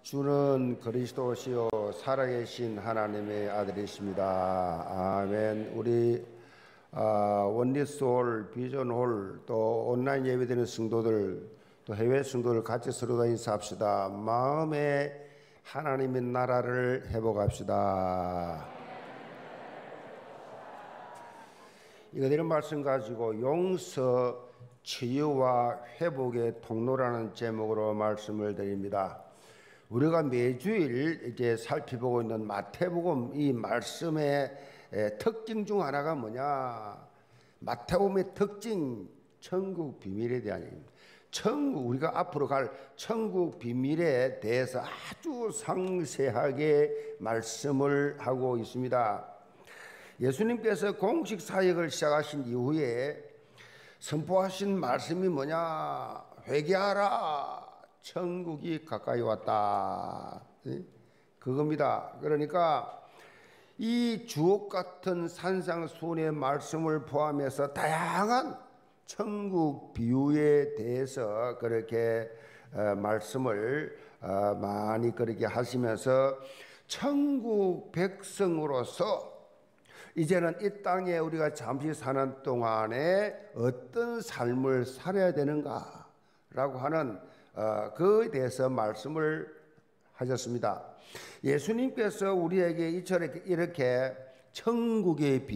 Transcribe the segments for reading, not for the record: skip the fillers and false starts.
주는 그리스도시요 살아계신 하나님의 아들이십니다. 아멘. 우리 원리스홀, 비전홀, 또 온라인 예배드리는 성도들, 또 해외 성도들 같이 서로 인사합시다. 마음에 하나님의 나라를 회복합시다. 이거들은 말씀 가지고 용서, 치유와 회복의 통로라는 제목으로 말씀을 드립니다. 우리가 매주일 이제 살펴보고 있는 마태복음 이 말씀의 특징 중 하나가 뭐냐? 마태복음의 특징, 천국 비밀에 대한 얘기입니다. 천국, 우리가 앞으로 갈 천국 비밀에 대해서 아주 상세하게 말씀을 하고 있습니다. 예수님께서 공식 사역을 시작하신 이후에 선포하신 말씀이 뭐냐? 회개하라, 천국이 가까이 왔다. 그겁니다. 그러니까 이 주옥 같은 산상수훈의 말씀을 포함해서 다양한 천국 비유에 대해서 그렇게 말씀을 많이 그렇게 하시면서 천국 백성으로서 이제는 이 땅에 우리가 잠시 사는 동안에 어떤 삶을 살아야 되는가라고 하는 그에 대해서 말씀을 하셨습니다. 예수님께서 우리에게 이처럼 이렇게 천국의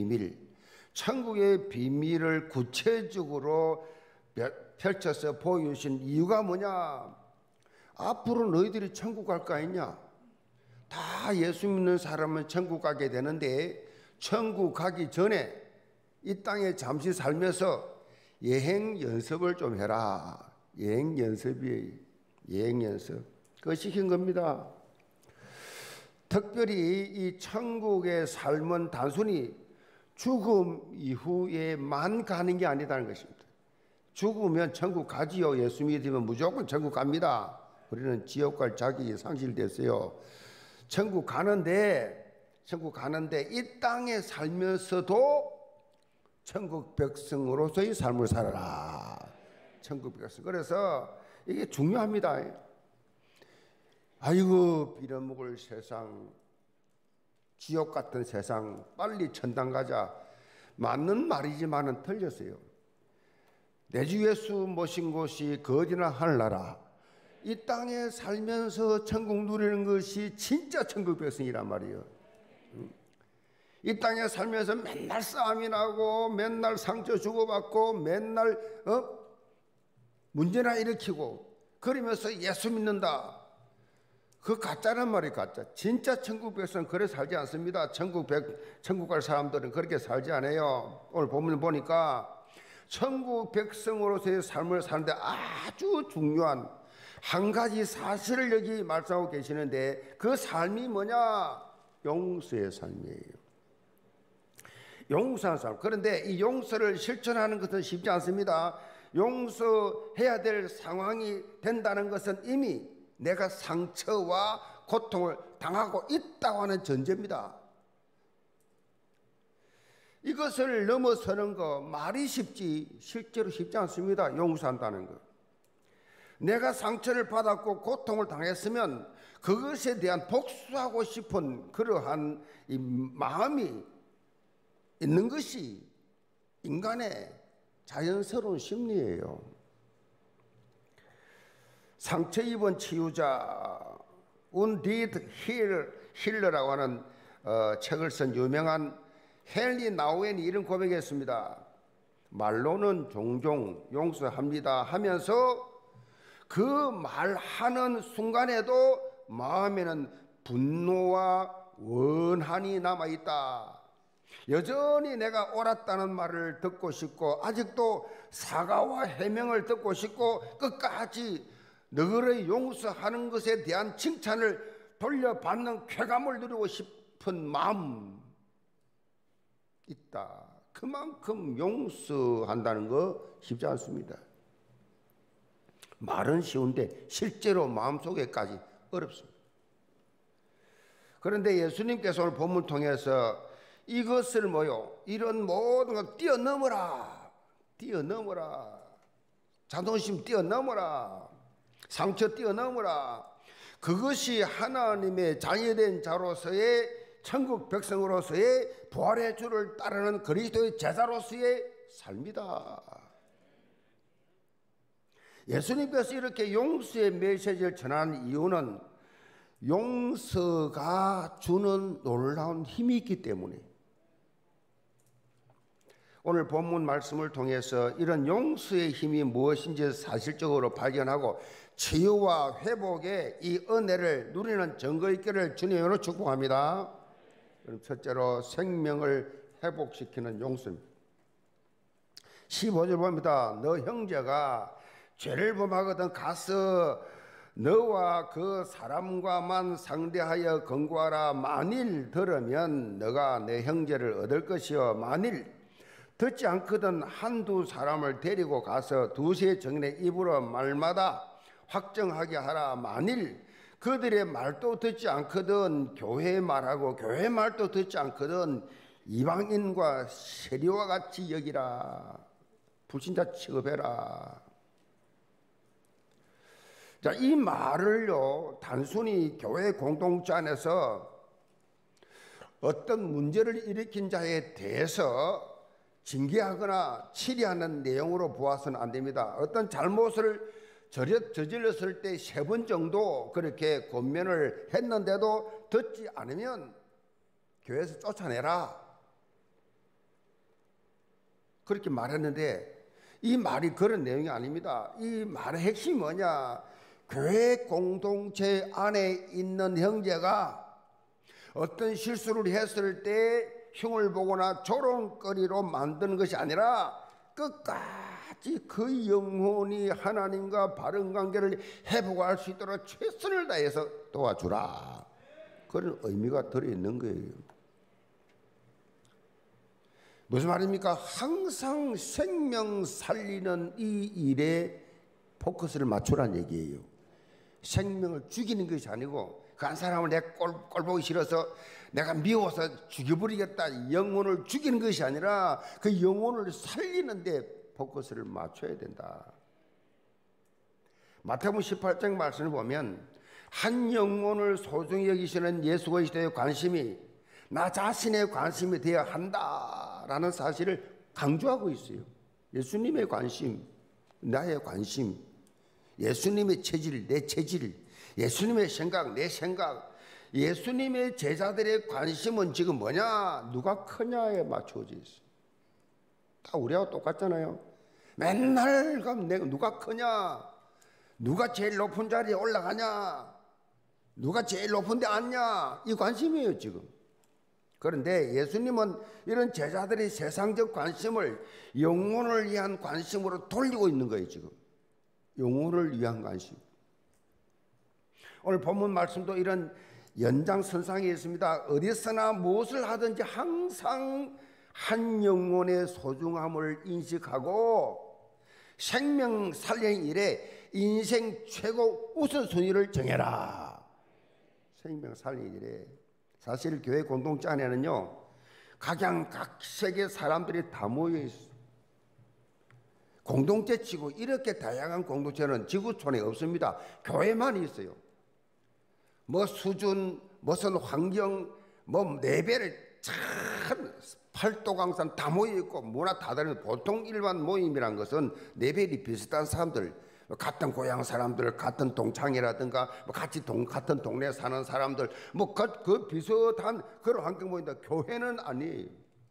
비밀을 구체적으로 펼쳐서 보여주신 이유가 뭐냐? 앞으로 너희들이 천국 갈 거 아니냐? 다 예수 믿는 사람은 천국 가게 되는데 천국 가기 전에 이 땅에 잠시 살면서 여행 연습을 좀 해라. 여행 연습이에요. 여행 연습. 그거 시킨 겁니다. 특별히 이 천국의 삶은 단순히 죽음 이후에만 가는 게 아니다는 것입니다. 죽으면 천국 가지요. 예수 믿으면 무조건 천국 갑니다. 우리는 지옥 갈 자격이 상실됐어요. 천국 가는데 이 땅에 살면서도 천국 백성으로서의 삶을 살아라. 천국 백성. 그래서 이게 중요합니다. 아이고 빌어먹을 세상, 지옥 같은 세상, 빨리 천당 가자. 맞는 말이지만은 틀렸어요. 내 주 예수 모신 곳이 거지나 하늘나라. 이 땅에 살면서 천국 누리는 것이 진짜 천국 백성이란 말이에요. 이 땅에 살면서 맨날 싸움이 나고 맨날 상처 주고받고 맨날 문제나 일으키고 그러면서 예수 믿는다. 그 가짜란 말이 가짜. 진짜 천국 백성은 그래 살지 않습니다. 천국 갈 사람들은 그렇게 살지 않아요. 오늘 본문 보니까 천국 백성으로서의 삶을 사는데 아주 중요한 한 가지 사실을 여기 말씀하고 계시는데 그 삶이 뭐냐? 용서의 삶이에요. 용서하는 삶. 그런데 이 용서를 실천하는 것은 쉽지 않습니다. 용서해야 될 상황이 된다는 것은 이미 내가 상처와 고통을 당하고 있다고 하는 전제입니다. 이것을 넘어서는 거 말이 쉽지 실제로 쉽지 않습니다. 용서한다는 것. 내가 상처를 받았고 고통을 당했으면 그것에 대한 복수하고 싶은 그러한 이 마음이 있는 것이 인간의 자연스러운 심리예요. 상처 입은 치유자 Wounded Healer라고 하는 책을 쓴 유명한 헨리 나우엔이 이런 고백했습니다. 말로는 종종 용서합니다 하면서 그 말하는 순간에도 마음에는 분노와 원한이 남아있다. 여전히 내가 옳았다는 말을 듣고 싶고 아직도 사과와 해명을 듣고 싶고 끝까지 너를 용서하는 것에 대한 칭찬을 돌려받는 쾌감을 누리고 싶은 마음 있다. 그만큼 용서한다는 거 쉽지 않습니다. 말은 쉬운데 실제로 마음속에까지 어렵습니다. 그런데 예수님께서 오늘 본문을 통해서 이것을 이런 모든 걸 뛰어넘어라. 자존심 뛰어넘어라. 상처 뛰어넘어라. 그것이 하나님의 자녀된 자로서의 천국 백성으로서의 부활의 주를 따르는 그리스도의 제자로서의 삶이다. 예수님께서 이렇게 용서의 메시지를 전하는 이유는 용서가 주는 놀라운 힘이 있기 때문에, 오늘 본문 말씀을 통해서 이런 용서의 힘이 무엇인지 사실적으로 발견하고 치유와 회복의 이 은혜를 누리는 증거 있기를 주님으로 축복합니다. 그럼 첫째로 생명을 회복시키는 용서입니다. 15절 봅니다. 너 형제가 죄를 범하거든 가서 너와 그 사람과만 상대하여 권고하라. 만일 들으면 너가 내 형제를 얻을 것이요 만일 듣지 않거든 한두 사람을 데리고 가서 두세 정인의 입으로 말마다 확정하게 하라. 만일 그들의 말도 듣지 않거든 교회 말하고 교회 말도 듣지 않거든 이방인과 세리와 같이 여기라. 불신자 취급해라. 자, 이 말을요, 단순히 교회 공동체 안에서 어떤 문제를 일으킨 자에 대해서 징계하거나 치리하는 내용으로 보아서는 안 됩니다. 어떤 잘못을 저질렀을 때 3번 정도 그렇게 권면을 했는데도 듣지 않으면 교회에서 쫓아내라. 그렇게 말했는데 이 말이 그런 내용이 아닙니다. 이 말의 핵심이 뭐냐? 교회 공동체 안에 있는 형제가 어떤 실수를 했을 때 흉을 보거나 조롱거리로 만드는 것이 아니라 끝까지 그 영혼이 하나님과 바른 관계를 회복할 수 있도록 최선을 다해서 도와주라. 그런 의미가 들어있는 거예요. 무슨 말입니까? 항상 생명 살리는 이 일에 포커스를 맞추라는 얘기예요. 생명을 죽이는 것이 아니고 그 한 사람을 내 꼴 보기 싫어서 내가 미워서 죽여버리겠다, 영혼을 죽이는 것이 아니라 그 영혼을 살리는 데 포커스를 맞춰야 된다. 마태복음 18장 말씀을 보면 한 영혼을 소중히 여기시는 예수 그리스도의 관심이 나 자신의 관심이 되어야 한다라는 사실을 강조하고 있어요. 예수님의 관심, 나의 관심, 예수님의 체질, 내 체질, 예수님의 생각, 내 생각, 예수님의 제자들의 관심은 지금 뭐냐? 누가 크냐에 맞춰져 있어요. 다 우리하고 똑같잖아요. 맨날 그럼 내가 누가 크냐? 누가 제일 높은 자리에 올라가냐? 누가 제일 높은 데 앉냐? 이 관심이에요 지금. 그런데 예수님은 이런 제자들의 세상적 관심을 영혼을 위한 관심으로 돌리고 있는 거예요 지금. 영혼을 위한 관심. 오늘 본문 말씀도 이런 연장선상에 있습니다. 어디서나 무엇을 하든지 항상 한 영혼의 소중함을 인식하고 생명 살리는 일에 인생 최고 우선순위를 정해라. 생명 살리는 일에. 사실 교회 공동체 안에는요, 각양각색의 사람들이 다 모여 있어요. 공동체치고 이렇게 다양한 공동체는 지구촌에 없습니다. 교회만 있어요. 뭐 수준, 무슨 환경, 뭐 레벨을 참 팔도강산 다 모여있고 문화 다 다른 보통 일반 모임이란 것은 레벨이 비슷한 사람들, 같은 고향 사람들, 같은 동창이라든가 뭐 같은 동네 사는 사람들, 뭐 그 비슷한 그런 환경 모인다. 교회는 아니에요.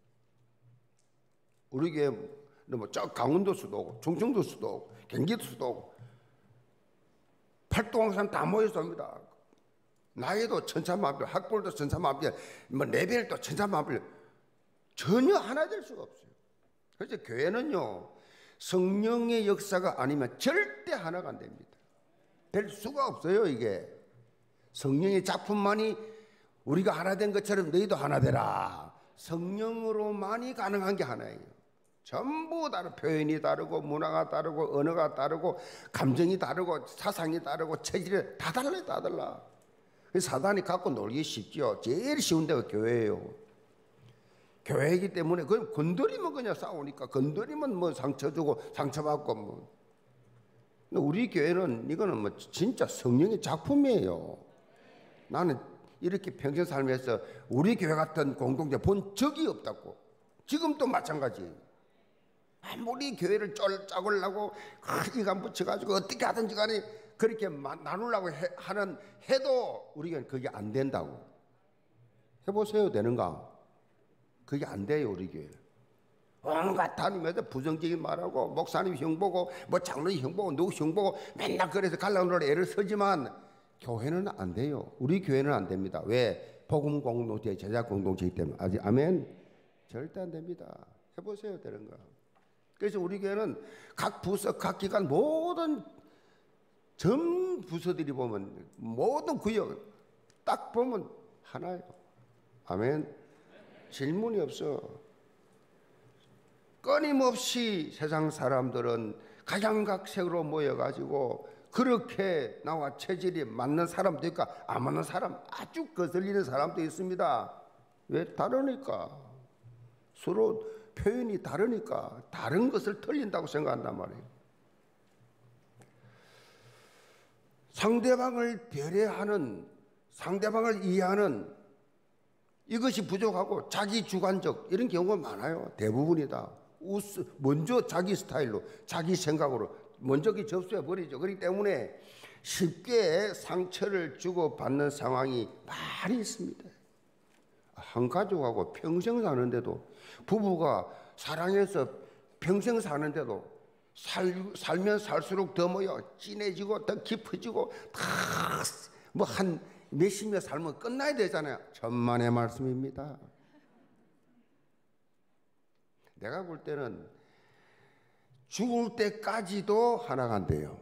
우리 교회 뭐 저 강원도 수도 오고 충청도 수도 오고 경기도 수도 오고 팔도강산 다 모여서 옵니다. 나이도 천차만별, 학벌도 천차만별, 뭐 레벨도 천차만별, 전혀 하나 될 수가 없어요. 그래서 교회는요, 성령의 역사가 아니면 절대 하나가 안 됩니다. 될 수가 없어요. 이게 성령의 작품만이 우리가 하나 된 것처럼 너희도 하나 되라. 성령으로만이 가능한 게 하나예요. 전부 다른 표현이 다르고 문화가 다르고 언어가 다르고 감정이 다르고 사상이 다르고 체질이 다 달라요. 다 달라. 사단이 갖고 놀기 쉽죠. 제일 쉬운 데가 교회예요. 교회이기 때문에 그냥 건드리면 그냥 싸우니까, 건드리면 뭐 상처 주고 상처받고 뭐. 우리 교회는 이거는 뭐 진짜 성령의 작품이에요. 나는 이렇게 평생 살면서 우리 교회 같은 공동체 본 적이 없다고. 지금도 마찬가지. 아무리 교회를 쫄짝으려고 이간 붙여가지고 어떻게 하든지 간에 그렇게 나누려고 해도 우리 교회는 그게 안 된다고. 해보세요. 되는가? 그게 안 돼요. 우리 교회. 온갖 다니면서 부정적인 말하고 목사님 흉보고 뭐 장로님 흉보고 누구 흉보고 맨날 그래서 갈라놓으려 애를 쓰지만 교회는 안 돼요. 우리 교회는 안 됩니다. 왜? 복음 공동체, 제자 공동체이기 때문에. 아직 아멘? 절대 안 됩니다. 해보세요. 되는가? 그래서 우리 교회는 각 부서, 각 기관 모든 전 부서들이 보면 모든 구역 딱 보면 하나예요. 아멘? 질문이 없어. 끊임없이 세상 사람들은 각양각색으로 모여가지고 그렇게 나와 체질이 맞는 사람도 있고 안 맞는 사람, 아주 거슬리는 사람도 있습니다. 왜? 다르니까. 서로 표현이 다르니까 다른 것을 틀린다고 생각한단 말이에요. 상대방을 배려하는, 상대방을 이해하는 이것이 부족하고 자기 주관적 이런 경우가 많아요. 대부분이다. 먼저 자기 스타일로, 자기 생각으로 먼저 접수해 버리죠. 그렇기 때문에 쉽게 상처를 주고받는 상황이 많이 있습니다. 한 가족하고 평생 사는데도, 부부가 사랑해서 평생 사는데도 살면 살수록 더 모여 진해지고 더 깊어지고 다 뭐 한 몇십 년 살면 끝나야 되잖아요. 천만의 말씀입니다. 내가 볼 때는 죽을 때까지도 하나가 안 돼요.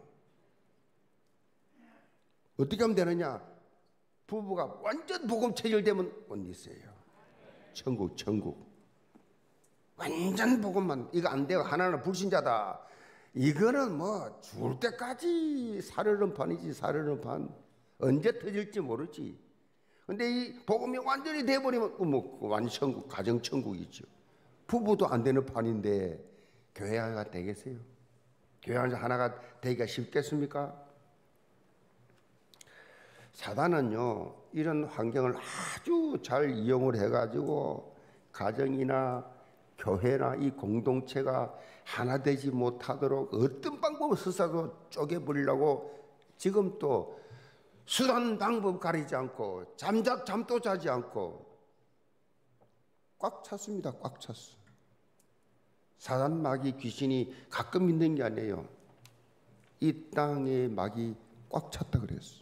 어떻게 하면 되느냐? 부부가 완전 복음 체질되면 못 있어요. 천국. 완전 복음만, 이거 안 돼요. 하나는 불신자다. 이거는 뭐 죽을 때까지 사르는 판이지, 사르는 판. 언제 터질지 모르지. 근데 이 복음이 완전히 돼버리면 뭐 완천국, 가정천국이죠. 부부도 안 되는 판인데 교회 하나가 되겠어요? 교회 하나가 되기가 쉽겠습니까? 사단은요, 이런 환경을 아주 잘 이용을 해가지고 가정이나 교회나 이 공동체가 하나 되지 못하도록 어떤 방법을 써서도 쪼개버리려고 지금 또 수단 방법 가리지 않고 잠도 자지 않고 꽉 찼습니다. 꽉 찼어. 사단 마귀 귀신이 가끔 있는 게 아니에요. 이 땅에 마귀 꽉 찼다 그랬어.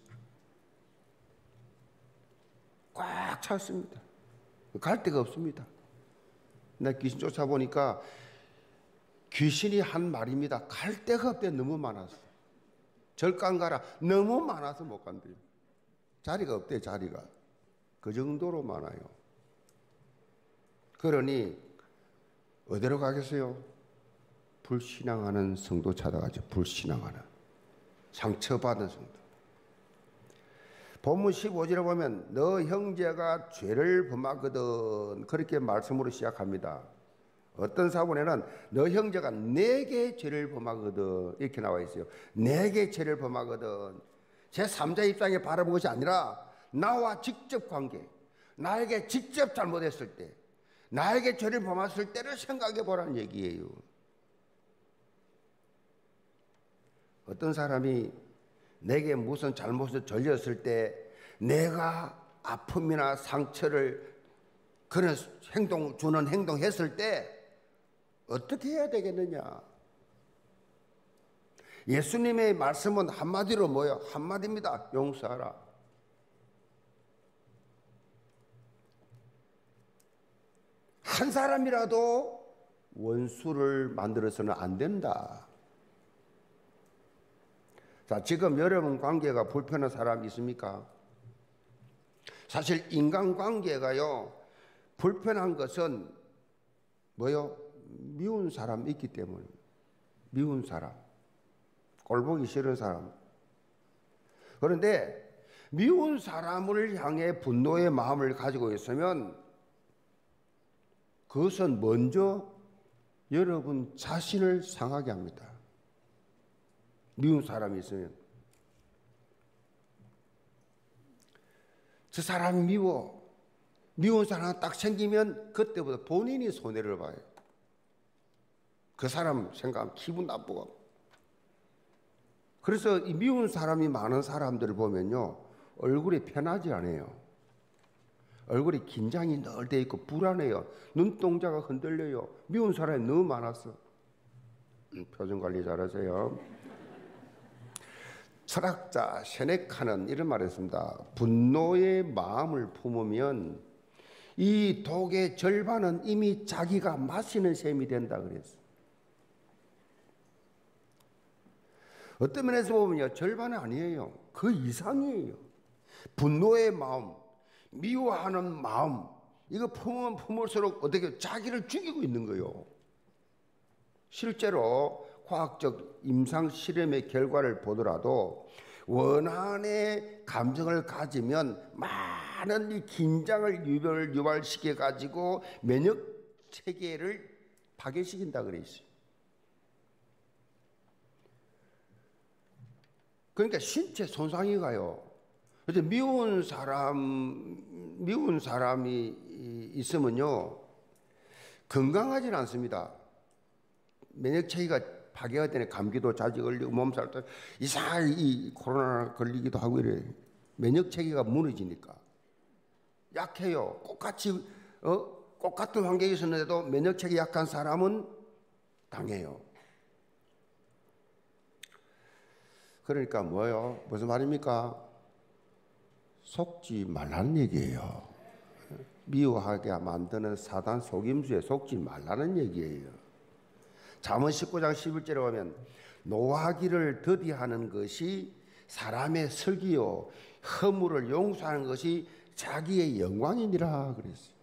꽉 찼습니다. 갈 데가 없습니다. 나 귀신 쫓아보니까 귀신이 한 말입니다. 갈 데가 없대. 너무 많아서. 절간 가라. 너무 많아서 못 간대요. 자리가 없대. 자리가. 그 정도로 많아요. 그러니 어디로 가겠어요? 불신앙하는 성도 찾아가죠. 불신앙하는. 상처받은 성도. 본문 15절에 보면 너 형제가 죄를 범하거든 그렇게 말씀으로 시작합니다. 어떤 사본에는 너 형제가 내게 죄를 범하거든 이렇게 나와 있어요. 내게 죄를 범하거든. 제3자 입장에 바라본 것이 아니라 나와 직접 관계, 나에게 직접 잘못했을 때, 나에게 죄를 범했을 때를 생각해 보라는 얘기예요. 어떤 사람이 내게 무슨 잘못을 저질렀을 때 내가 아픔이나 상처를 그런 주는 행동했을 때 어떻게 해야 되겠느냐? 예수님의 말씀은 한마디로 뭐예요? 한마디입니다. 용서하라. 한 사람이라도 원수를 만들어서는 안 된다. 자, 지금 여러분 관계가 불편한 사람 있습니까? 사실 인간관계가요, 불편한 것은 뭐요? 미운 사람 있기 때문에. 미운 사람. 꼴보기 싫은 사람. 그런데 미운 사람을 향해 분노의 마음을 가지고 있으면 그것은 먼저 여러분 자신을 상하게 합니다. 미운 사람이 있으면 저 사람이 미워. 미운 사람 딱 생기면 그때부터 본인이 손해를 봐요. 그 사람 생각하면 기분 나쁘고. 그래서 이 미운 사람이 많은 사람들을 보면요, 얼굴이 편하지 않아요. 얼굴이 긴장이 늘 돼 있고 불안해요. 눈동자가 흔들려요. 미운 사람이 너무 많았어. 표정 관리 잘하세요. 철학자 세네카는 이런 말을 했습니다. 분노의 마음을 품으면 이 독의 절반은 이미 자기가 마시는 셈이 된다 그랬어요. 어떤 면에서 보면요, 절반은 아니에요. 그 이상이에요. 분노의 마음, 미워하는 마음, 이거 품으면 품을수록 어떻게 자기를 죽이고 있는 거예요. 실제로 과학적 임상 실험의 결과를 보더라도 원한의 감정을 가지면 많은 이 긴장을 유발시켜 가지고 면역 체계를 파괴시킨다 그랬어요. 그러니까 신체 손상이 가요. 그래서 미운 사람이 있으면요, 건강하지는 않습니다. 면역 체계가 파괴가 되네. 감기도 자주 걸리고 몸살도 이상하게 이 코로나 걸리기도 하고 이래. 면역 체계가 무너지니까 약해요. 똑같은 환경에 있었는데도 면역 체계 약한 사람은 강해요. 그러니까 뭐예요? 무슨 말입니까? 속지 말라는 얘기예요. 미워하게 만드는 사단 속임수에 속지 말라는 얘기예요. 잠언 19장 11절에 보면 노하기를 더디하는 것이 사람의 설기요 허물을 용서하는 것이 자기의 영광이니라 그랬어요.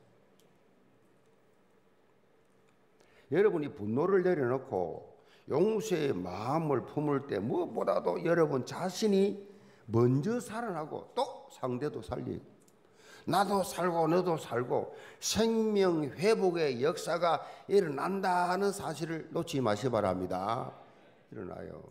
여러분이 분노를 내려놓고 용서의 마음을 품을 때 무엇보다도 여러분 자신이 먼저 살아나고 또 상대도 살리고 나도 살고 너도 살고 생명 회복의 역사가 일어난다는 사실을 놓치지 마시기 바랍니다. 일어나요.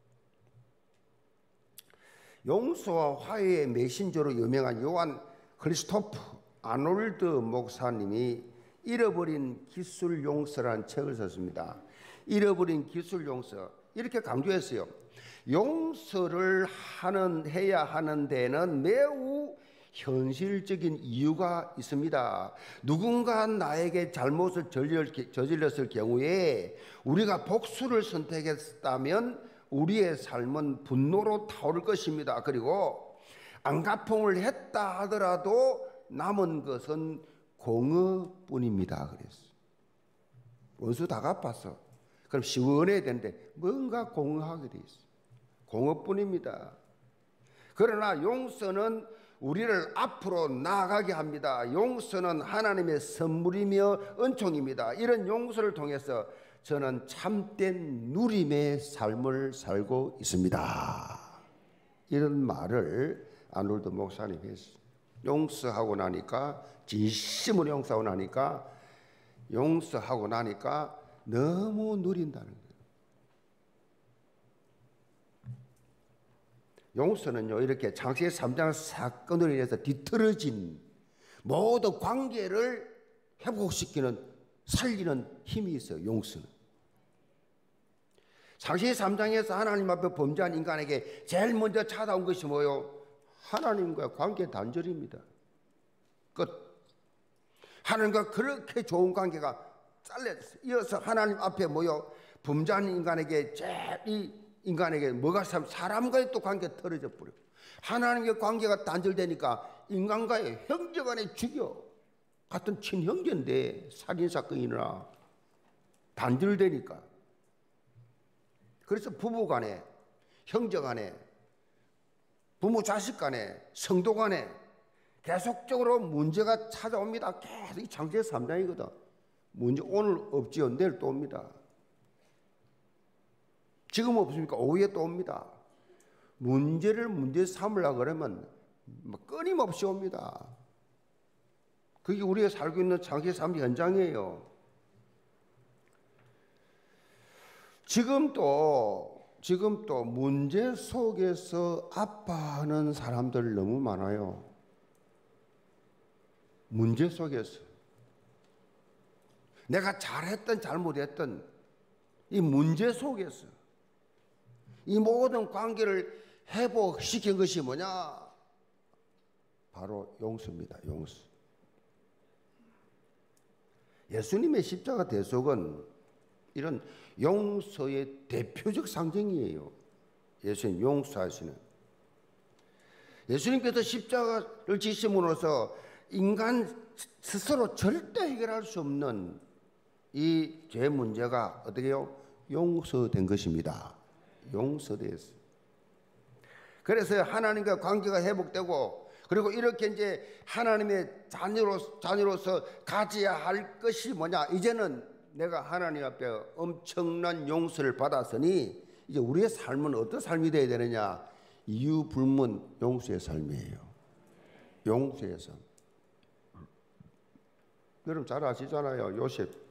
용서와 화해의 메신저로 유명한 요한 크리스토프 아놀드 목사님이 잃어버린 기술 용서라는 책을 썼습니다. 잃어버린 기술 용서, 이렇게 강조했어요. 용서를 해야 하는 데는 매우 현실적인 이유가 있습니다. 누군가 나에게 잘못을 저질렀을 경우에 우리가 복수를 선택했다면 우리의 삶은 분노로 타오를 것입니다. 그리고 안갚음을 했다 하더라도 남은 것은 공허뿐입니다. 그랬어요. 원수 다 갚았어. 그럼 시원해야 되는데 뭔가 공허하게 돼 있어요. 공허뿐입니다. 그러나 용서는 우리를 앞으로 나아가게 합니다. 용서는 하나님의 선물이며 은총입니다. 이런 용서를 통해서 저는 참된 누림의 삶을 살고 있습니다. 이런 말을 아놀드 목사님이 했어요. 용서하고 나니까, 진심으로 용서하고 나니까 너무 누린다는 거예요. 용서는요, 이렇게 창세기 3장 사건으로 인해서 뒤틀어진 모든 관계를 회복시키는, 살리는 힘이 있어요. 용서는. 창세기 3장에서 하나님 앞에 범죄한 인간에게 제일 먼저 찾아온 것이 뭐예요? 하나님과의 관계 단절입니다. 끝. 하나님과 그렇게 좋은 관계가 잘렸어요. 이어서 하나님 앞에 모여 범죄한 인간에게 인간에게 뭐가 사람과의 또 관계가 떨어져 버려. 하나님과의 관계가 단절되니까 인간과의 형제간에 죽여. 같은 친형제인데 살인사건이나 단절되니까. 그래서 부부간에, 형제간에, 부모 자식 간에, 성도 간에 계속적으로 문제가 찾아옵니다. 계속 이 창세기 3장이거든. 문제 오늘 없지요. 내일 또 옵니다. 지금 없습니까? 오후에 또 옵니다. 문제를 문제 삼으려고 그러면 끊임없이 옵니다. 그게 우리가 살고 있는 창세기 3장 현장이에요. 지금도 지금 또 문제 속에서 아파하는 사람들 너무 많아요. 문제 속에서 내가 잘했든 잘못했든 이 문제 속에서 이 모든 관계를 회복시킨 것이 뭐냐? 바로 용서입니다. 용서. 예수님의 십자가 대속은 이런 용서의 대표적 상징이에요. 예수님 용서하시는. 예수님께서 십자가를 지심으로써 인간 스스로 절대 해결할 수 없는 이 죄 문제가 어떻게 해요? 용서된 것입니다. 용서되었어요. 그래서 하나님과 관계가 회복되고, 그리고 이렇게 이제 하나님의 자녀로서 가져야 할 것이 뭐냐? 이제는 내가 하나님 앞에 엄청난 용서를 받았으니 이제 우리의 삶은 어떤 삶이 되어야 되느냐? 이유불문 용서의 삶이에요. 용서의 삶. 여러분 잘 아시잖아요. 요셉.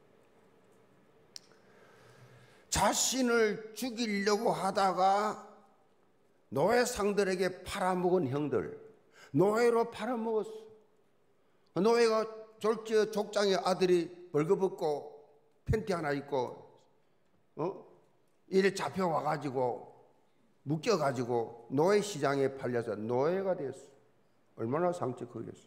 자신을 죽이려고 하다가 노예상들에게 팔아먹은 형들, 노예로 팔아먹었어. 노예가 졸지어 족장의 아들이 벌거벗고 팬티 하나 입고 이래 잡혀와가지고 묶여가지고 노예 시장에 팔려서 노예가 됐어. 얼마나 상처 크겠어.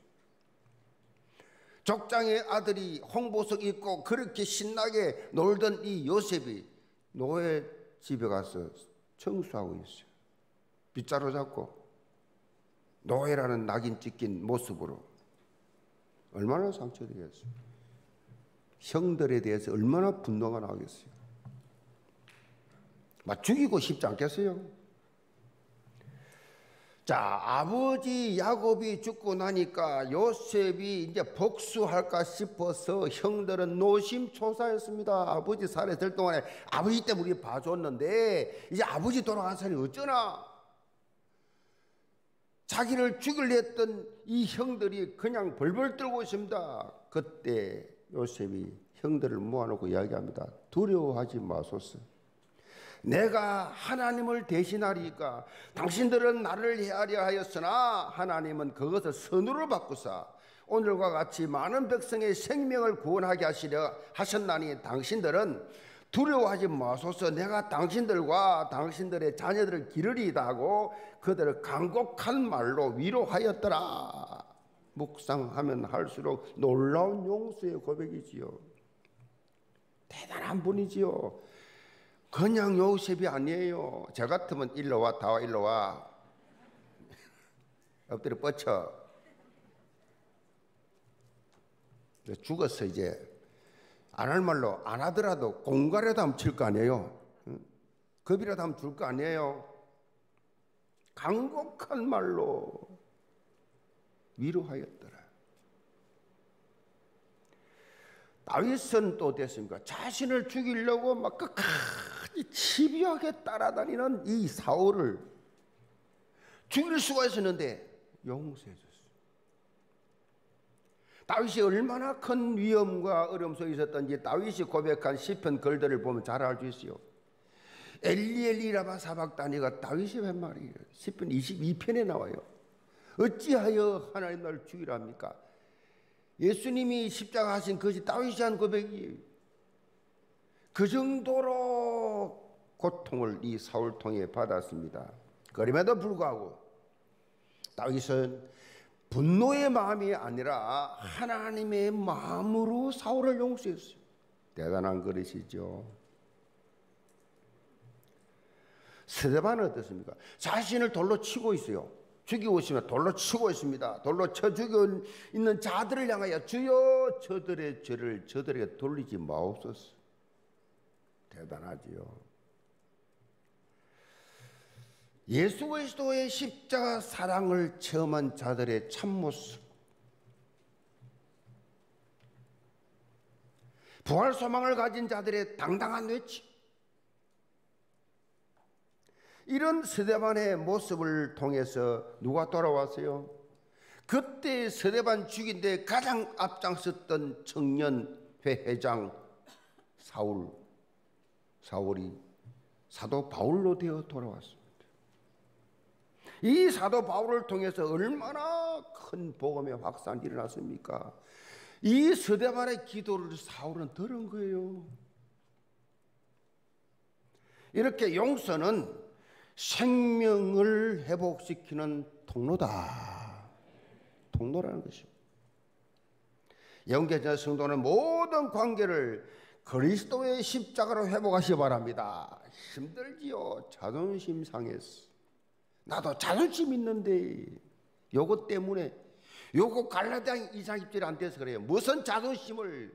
족장의 아들이 홍보석 입고 그렇게 신나게 놀던 이 요셉이 노예 집에 가서 청소하고 있어요. 빗자루 잡고 노예라는 낙인 찍힌 모습으로. 얼마나 상처되겠어요. 형들에 대해서 얼마나 분노가 나겠어요. 막 죽이고 싶지 않겠어요? 자, 아버지 야곱이 죽고 나니까 요셉이 이제 복수할까 싶어서 형들은 노심초사했습니다. 아버지 살아있을 동안에 아버지 때문에 우리 봐줬는데 이제 아버지 돌아가서니 어쩌나. 자기를 죽이려 했던 이 형들이 그냥 벌벌 떨고 있습니다. 그때 요셉이 형들을 모아놓고 이야기합니다. 두려워하지 마소서. 내가 하나님을 대신하리까. 당신들은 나를 헤아려 하였으나 하나님은 그것을 선으로 바꾸사 오늘과 같이 많은 백성의 생명을 구원하게 하셨나니 당신들은 두려워하지 마소서. 내가 당신들과 당신들의 자녀들을 기르리이다 하고 그들을 간곡한 말로 위로하였더라. 묵상하면 할수록 놀라운 용서의 고백이지요. 대단한 분이지요. 그냥 요셉이 아니에요. 저 같으면 일로 와, 다 와, 일로 와. 엎드려 뻗쳐. 죽었어 이제. 안 할 말로 안 하더라도 공갈이라도 하면 칠 거 아니에요. 겁이라도 하면 줄 거 아니에요. 간곡한 말로 위로하였더라. 다윗은 또 어땠습니까? 자신을 죽이려고 막 끝까지 집요하게 따라다니는 이 사울을 죽일 수가 있었는데 용서해 줬어요. 다윗이 얼마나 큰 위험과 어려움 속에 있었던지 다윗이 고백한 시편 글들을 보면 잘 알 수 있어요. 엘리 라마 사박다니가 다윗이 한 말이에요. 시편 22편에 나와요. 어찌하여 하나님 나를 죽이라 합니까? 예수님이 십자가 하신 것이 다윗이 한 고백이에요. 그 정도로 고통을 이 사울 통해 받았습니다. 그럼에도 불구하고 다윗은 분노의 마음이 아니라 하나님의 마음으로 사울을 용서했어요. 대단한 그릇이죠. 스데반은 어떻습니까? 자신을 돌로 치고 있어요. 죽이고 있으면 돌로 치고 있습니다. 돌로 쳐 죽이고 있는 자들을 향하여 주여 저들의 죄를 저들에게 돌리지 마옵소서. 대단하지요. 예수 그리스도의 십자가 사랑을 체험한 자들의 참모습, 부활 소망을 가진 자들의 당당한 외침, 이런 스데반의 모습을 통해서 누가 돌아왔어요? 그때 스데반 죽인 데 가장 앞장섰던 청년 회장 사울이 사도 바울로 되어 돌아왔습니다. 이 사도 바울을 통해서 얼마나 큰 복음의 확산이 일어났습니까? 이 스데반의 기도를 사울은 들은 거예요. 이렇게 용서는 생명을 회복시키는 통로라는 것입니다. 영계전 성도는 모든 관계를 그리스도의 십자가로 회복하시기 바랍니다. 힘들지요. 자존심 상했어. 나도 자존심 있는데 요것 때문에 요거 갈라디아 2장 10절이 안 돼서 그래요. 무슨 자존심을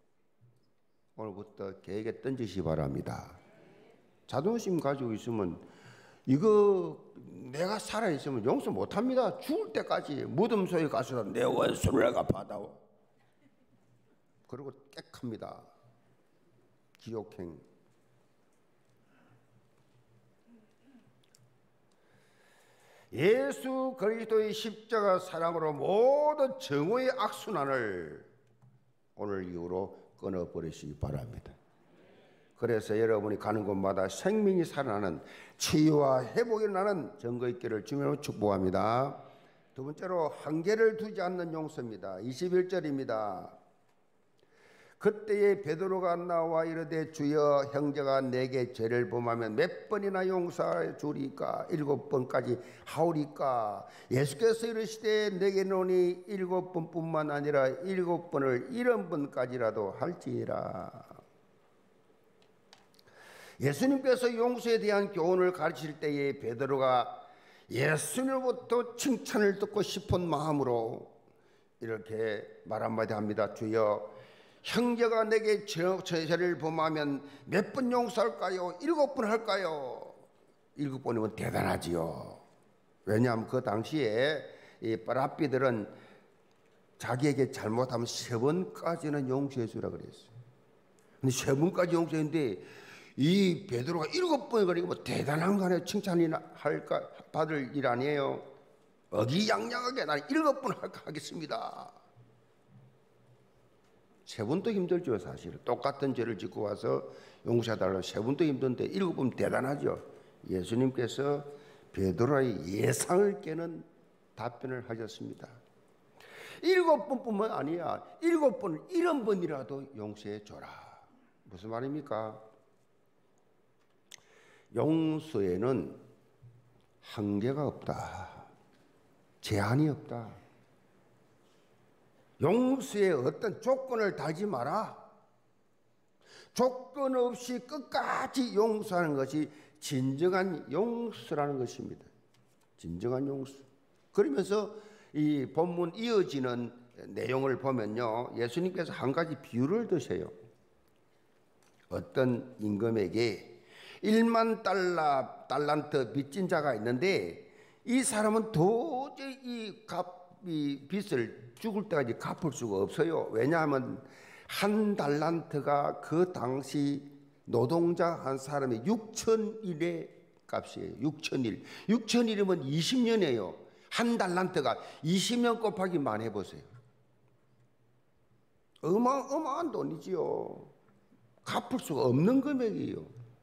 오늘부터 계획에 던지시기 바랍니다. 자존심 가지고 있으면 이거 내가 살아있으면 용서 못합니다. 죽을 때까지 무덤 속에 가서 내 원수를 내가 받아오. 그리고 깨끗합니다. 기욕행. 예수 그리스도의 십자가 사랑으로 모든 정오의 악순환을 오늘 이후로 끊어버리시기 바랍니다. 그래서 여러분이 가는 곳마다 생명이 살아나는 치유와 회복이 일어나는 증거 있기를 주님으로 축복합니다. 두 번째로 한계를 두지 않는 용서입니다. 21절입니다. 그때에 베드로가 나와 이르되 주여 형제가 내게 죄를 범하면 몇 번이나 용서해 주리까? 7번까지 하오리까? 예수께서 이르시되 내게 노니 7번뿐만 아니라 7번을 70번까지라도 할지니라. 예수님께서 용서에 대한 교훈을 가르칠 때에 베드로가 예수님으로부터 칭찬을 듣고 싶은 마음으로 이렇게 말 한마디 합니다. 주여 형제가 내게 죄를 범하면 몇 번 용서할까요? 7번 할까요? 7번이면 대단하지요. 왜냐하면 그 당시에 이 바랍비들은 자기에게 잘못하면 3번까지는 용서해 주라 그랬어요. 근데 3번까지 용서했는데 이 베드로가 7번을 그리고 뭐 대단한 거 아니에요. 칭찬이나 할까 받을 일 아니에요. 어기양양하게 나는 7번 하겠습니다. 3번도 힘들죠. 사실 똑같은 죄를 짓고 와서 용서해달라고 3번도 힘든데 7번 대단하죠. 예수님께서 베드로의 예상을 깨는 답변을 하셨습니다. 7번뿐만 아니야. 7번을 70번이라도 용서해 줘라. 무슨 말입니까? 용서에는 한계가 없다. 제한이 없다. 용서에 어떤 조건을 달지 마라. 조건 없이 끝까지 용서하는 것이 진정한 용서라는 것입니다. 진정한 용서. 그러면서 이 본문 이어지는 내용을 보면요, 예수님께서 한 가지 비유를 드세요. 어떤 임금에게 1만 달란트 빚진 자가 있는데 이 사람은 도저히 이 빚을 죽을 때까지 갚을 수가 없어요. 왜냐하면 한 달란트가 그 당시 노동자 한 사람의 6,000일의 값이에요. 6,000일. 6,000일이면 20년이에요. 한 달란트가 20년 곱하기만 해보세요. 어마어마한 돈이지요. 갚을 수가 없는 금액이에요.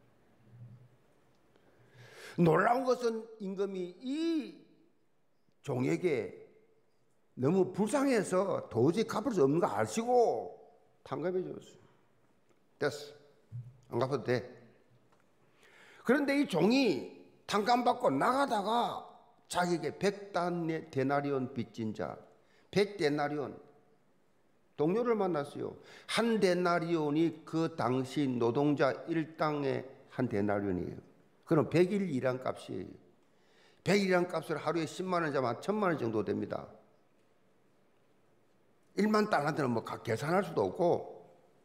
놀라운 것은 임금이 이 종에게 너무 불쌍해서 도저히 갚을 수 없는 거 아시고 탕감해 줬어요. 됐어. 안 갚아도 돼. 그런데 이 종이 탕감받고 나가다가 자기에게 100데나리온 빚진 자, 100데나리온 동료를 만났어요. 한 데나리온이 그 당시 노동자 일당의 한 데나리온이에요. 그럼 100일 일한 값이에요. 100일 일한 값을 하루에 10만 원 잡으면 1,000만 원 정도 됩니다. 1만 달란트는 뭐 계산할 수도 없고,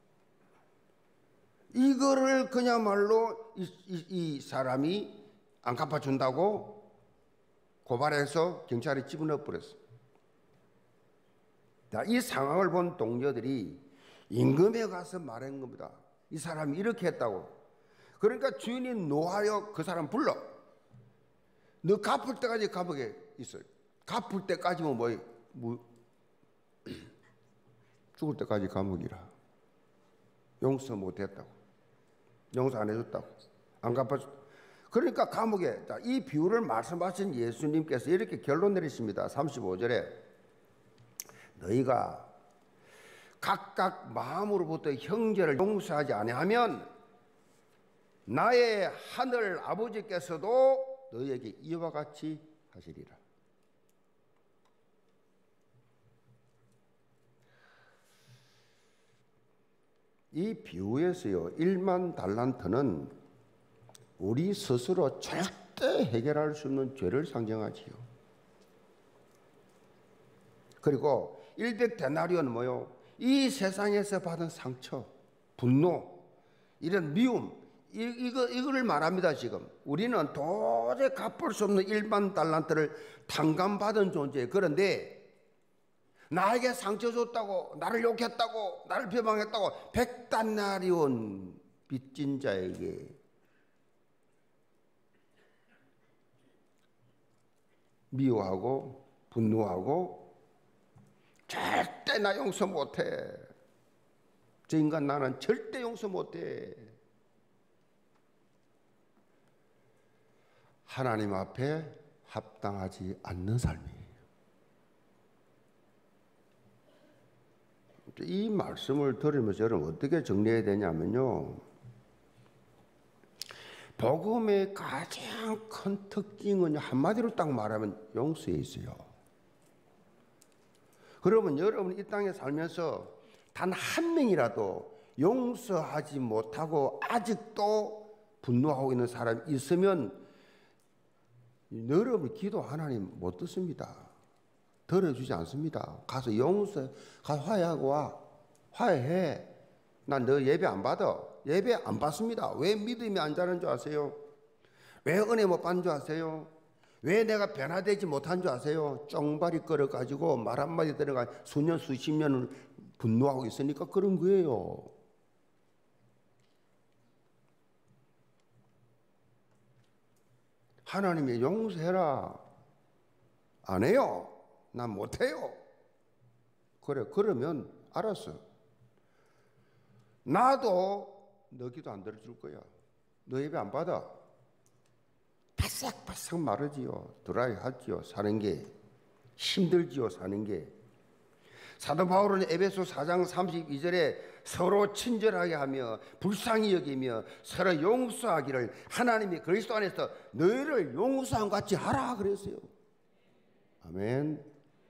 이거를 그야말로 이 사람이 안 갚아준다고 고발해서 경찰에 집어넣어 버렸어. 이 상황을 본 동료들이 임금에 가서 말한 겁니다. 이 사람이 이렇게 했다고. 그러니까 주인이 노하여 그 사람 불러. 너 갚을 때까지 감옥에 있어. 갚을 때까지면 뭐 죽을 때까지 감옥이라. 용서 못했다고. 용서 안 해줬다고. 안 갚아줬다고. 그러니까 감옥에 이 비유를 말씀하신 예수님께서 이렇게 결론 내리십니다. 35절에 너희가 각각 마음으로부터 형제를 용서하지 아니하면 나의 하늘 아버지께서도 너희에게 이와 같이 하시리라. 이 비유에서요, 1만 달란트는 우리 스스로 절대 해결할 수 없는 죄를 상징하지요. 그리고 100데나리온은 뭐요? 이 세상에서 받은 상처, 분노, 이런 미움, 이거를 말합니다. 지금 우리는 도저히 갚을 수 없는 1만 달란트를 탕감받은 존재. 그런데 나에게 상처 줬다고, 나를 욕했다고, 나를 비방했다고 100데나리온 빚진 자에게 미워하고 분노하고 절대 나 용서 못해. 저 인간 나는 절대 용서 못해. 하나님 앞에 합당하지 않는 삶이에요. 이 말씀을 들으면서 여러분 어떻게 정리해야 되냐면요, 복음의 가장 큰 특징은 한마디로 딱 말하면 용서에 있어요. 그러면 여러분 이 땅에 살면서 단 한 명이라도 용서하지 못하고 아직도 분노하고 있는 사람이 있으면 여러분 기도 하나님 못 듣습니다. 들어주지 않습니다. 가서 용서, 가서 화해하고 와. 화해해. 난 너 예배 안 받아. 예배 안 받습니다. 왜 믿음이 안 자는 줄 아세요? 왜 은혜 못 받는 줄 아세요? 왜 내가 변화되지 못한 줄 아세요? 쫑발이 끌어가지고 말 한마디 들어가 수년 수십 년을 분노하고 있으니까 그런 거예요. 하나님이 용서해라. 안 해요. 난 못해요. 그래, 그러면 알았어. 나도 너 기도 안 들어줄 거야. 너 예배 안 받아. 바싹바싹 마르지요. 드라이 하지요. 사는 게 힘들지요. 사는 게. 사도 바울은 에베소 4장 32절에 서로 친절하게 하며 불쌍히 여기며 서로 용서하기를 하나님이 그리스도 안에서 너희를 용서한 같이 하라 그랬어요. 아멘.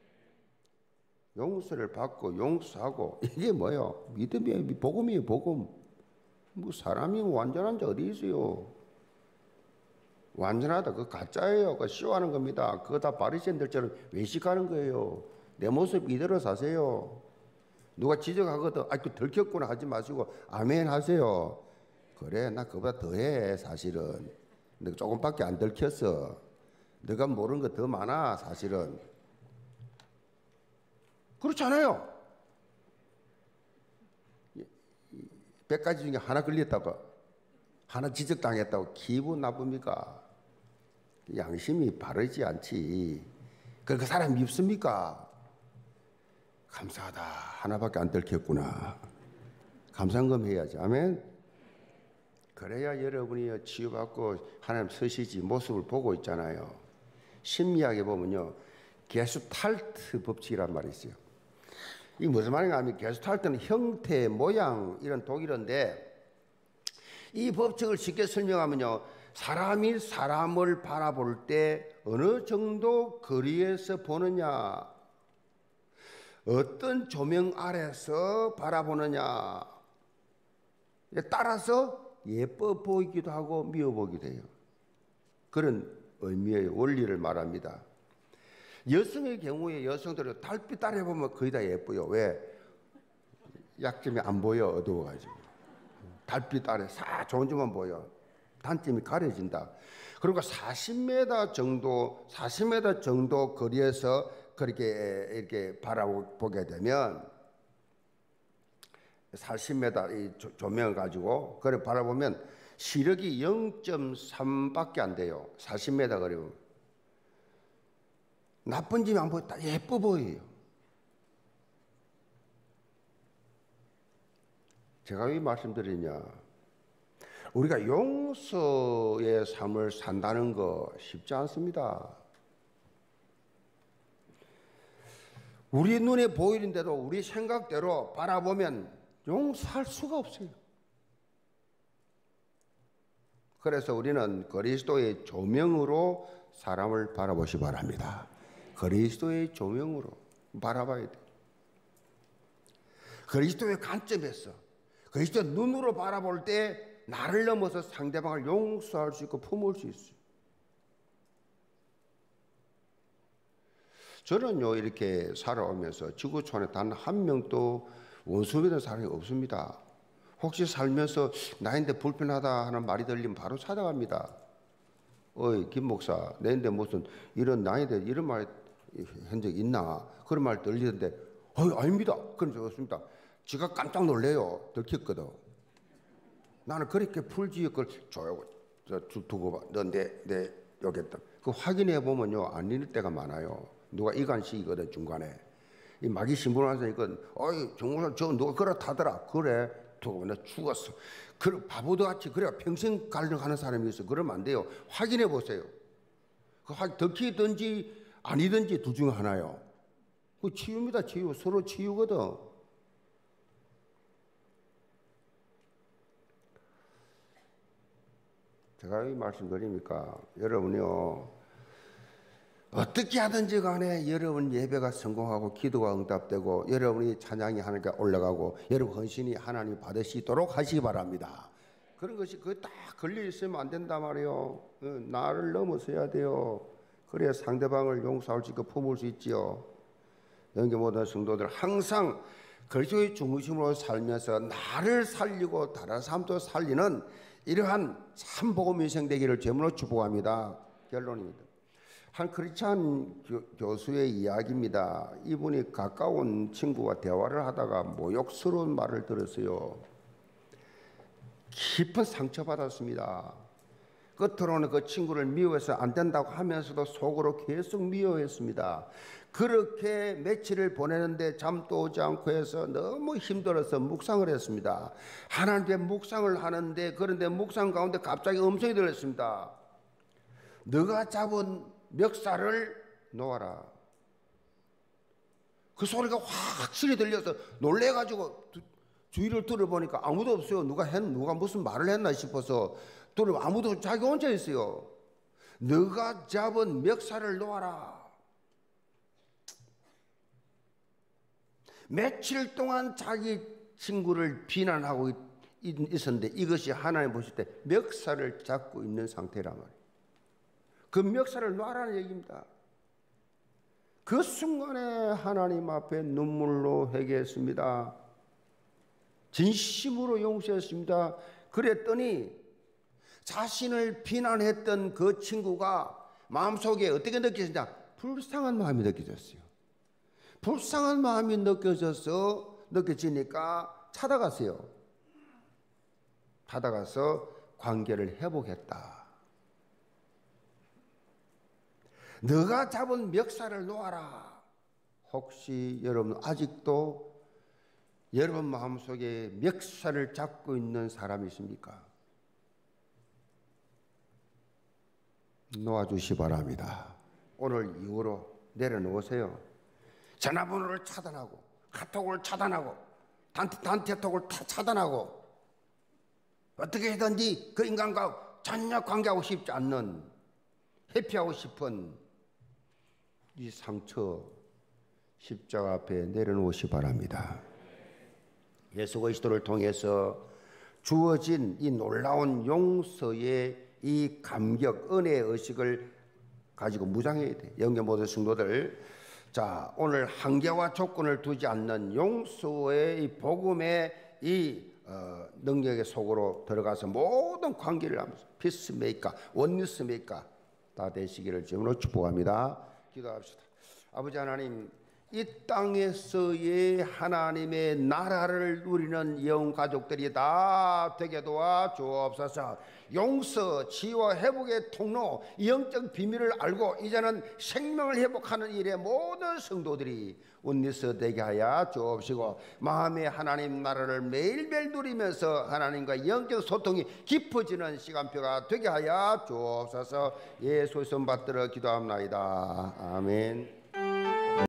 용서를 받고 용서하고 이게 뭐예요? 믿음이에요. 복음이에요. 복음. 뭐 사람이 완전한 자 어디 있어요? 완전하다 그거 가짜예요. 그거 쇼하는 겁니다. 그거 다 바리새인들처럼 외식하는 거예요. 내 모습 이대로 사세요. 누가 지적하거든 그 들켰구나 하지 마시고 아멘 하세요. 그래 나 그보다 더해. 사실은 너 조금밖에 안 들켰어. 너가 모르는 거 더 많아. 사실은 그렇잖아요. 100가지 중에 하나 걸렸다고, 하나 지적당했다고 기분 나쁩니까? 양심이 바르지 않지. 그 사람 밉습니까? 감사하다. 하나밖에 안 들켰구나. 감상금 해야지. 아멘. 그래야 여러분이 치유받고 하나님 서시지 모습을 보고 있잖아요. 심리학에 보면요, 게슈탈트 법칙이란 말이 있어요. 이 무슨 말인가 하면 게슈탈트는 형태, 모양 이런 독일어인데 이 법칙을 쉽게 설명하면요, 사람이 사람을 바라볼 때 어느 정도 거리에서 보느냐, 어떤 조명 아래서 바라보느냐에 따라서 예뻐 보이기도 하고 미워 보이기도 해요. 그런 의미의 원리를 말합니다. 여성의 경우에 여성들은 달빛 아래 보면 거의 다 예뻐요. 왜? 약점이 안 보여. 어두워가지고. 달빛 아래 좋은 점만 보여. 단점이 가려진다. 그리고 40m 정도 거리에서 그렇게 이렇게 바라보게 되면 40m 이 조명을 가지고 그래 바라보면 시력이 0.3밖에 안 돼요. 40m 거리면. 나쁜 점이 안 보여. 다 예뻐 보여요. 제가 왜 말씀드리냐, 우리가 용서의 삶을 산다는 거 쉽지 않습니다. 우리 눈에 보이는데도 우리 생각대로 바라보면 용서할 수가 없어요. 그래서 우리는 그리스도의 조명으로 사람을 바라보시 바랍니다. 그리스도의 조명으로 바라봐야 돼요. 그리스도의 관점에서 그리스도의 눈으로 바라볼 때 나를 넘어서 상대방을 용서할 수 있고 품을 수 있어요. 저는요 이렇게 살아오면서 지구촌에 단 한 명도 원수 맺은 사람이 없습니다. 혹시 살면서 나인데 불편하다 하는 말이 들리면 바로 찾아갑니다. 어이 김 목사 내인데 무슨 이런 나인데 이런 말 한 적 있나? 그런 말 들리던데 아닙니다. 그런 적 없습니다. 지가 깜짝 놀래요. 들켰거든. 나는 그렇게 풀지을 걸 조용 두고 봐. 너 내 여기다. 그 확인해 보면요 안 읽을 때가 많아요. 누가 이간식이거든 중간에. 이 마귀 신분하서 이건 어이 정말 저 누가 그렇다더라. 그래 두고 나 죽었어. 그 바보도 같이 그래 평생 갈등하는 사람이 있어. 그러면 안 돼요. 확인해 보세요. 그 들키든지 아니든지 둘 중 하나요. 그 치유입니다. 치유. 서로 치유거든. 제가 이 말씀드립니까? 여러분이요. 어떻게 하든지 간에 여러분 예배가 성공하고 기도가 응답되고 여러분이 찬양이 하나님께 올라가고 여러분 헌신이 하나님 받으시도록 하시기 바랍니다. 그런 것이 그게 딱 걸려 있으면 안 된단 말이에요. 나를 넘어서야 돼요. 그래야 상대방을 용서할 수 있고 품을 수 있지요. 영계 모든 성도들 항상 그리스도의 중심으로 살면서 나를 살리고 다른 사람도 살리는 이러한 참복음 인생 되기를 제물로 축복합니다. 결론입니다. 한 크리스찬 교수의 이야기입니다. 이분이 가까운 친구와 대화를 하다가 모욕스러운 말을 들었어요. 깊은 상처받았습니다. 끝으로는 그 친구를 미워해서 안 된다고 하면서도 속으로 계속 미워했습니다. 그렇게 며칠을 보내는데 잠도 오지 않고 해서 너무 힘들어서 묵상을 했습니다. 하나님께 묵상을 하는데 그런데 묵상 가운데 갑자기 음성이 들렸습니다. 너가 잡은 멱살을 놓아라. 그 소리가 확실히 들려서 놀래가지고 주위를 들어보니까 아무도 없어요. 누가 무슨 말을 했나 싶어서 들어보면 아무도 자기 혼자 있어요. 너가 잡은 멱살을 놓아라. 며칠 동안 자기 친구를 비난하고 있었는데 이것이 하나님 보실 때 멱살을 잡고 있는 상태란 말이에요. 그 멱살을 놔라는 얘기입니다. 그 순간에 하나님 앞에 눈물로 회개했습니다. 진심으로 용서했습니다. 그랬더니 자신을 비난했던 그 친구가 마음속에 어떻게 느껴졌냐? 불쌍한 마음이 느껴졌어요. 불쌍한 마음이 느껴지니까 찾아갔어요. 찾아가서 관계를 회복했다. 너가 잡은 멱살을 놓아라. 혹시 여러분 아직도 여러분 마음속에 멱살을 잡고 있는 사람이 있습니까? 놓아주시 바랍니다. 오늘 이후로 내려놓으세요. 전화번호를 차단하고 카톡을 차단하고 단체톡을 차단하고 어떻게 해든지 그 인간과 전혀 관계하고 싶지 않는 회피하고 싶은 이 상처 십자가 앞에 내려놓으시 바랍니다. 예수 그리스도를 통해서 주어진 이 놀라운 용서의 이 감격, 은혜의 의식을 가지고 무장해야 돼. 영계 모든 성도들, 자 오늘 한계와 조건을 두지 않는 용서의 이 복음의 이 능력의 속으로 들어가서 모든 관계를 하면서 피스메이커, 원리스메이커 다 되시기를 주님으로 축복합니다. 기도합시다. 아버지 하나님, 이 땅에서의 하나님의 나라를 누리는 영혼 가족들이 다 되게 도와 주옵소서. 용서, 치유와 회복의 통로, 영적 비밀을 알고 이제는 생명을 회복하는 일에 모든 성도들이 운리서 되게 하여 주옵시고, 마음의 하나님 나라를 매일매일 누리면서 하나님과 영적 소통이 깊어지는 시간표가 되게 하여 주옵소서. 예수의 손 받들어 기도합나이다. 아멘.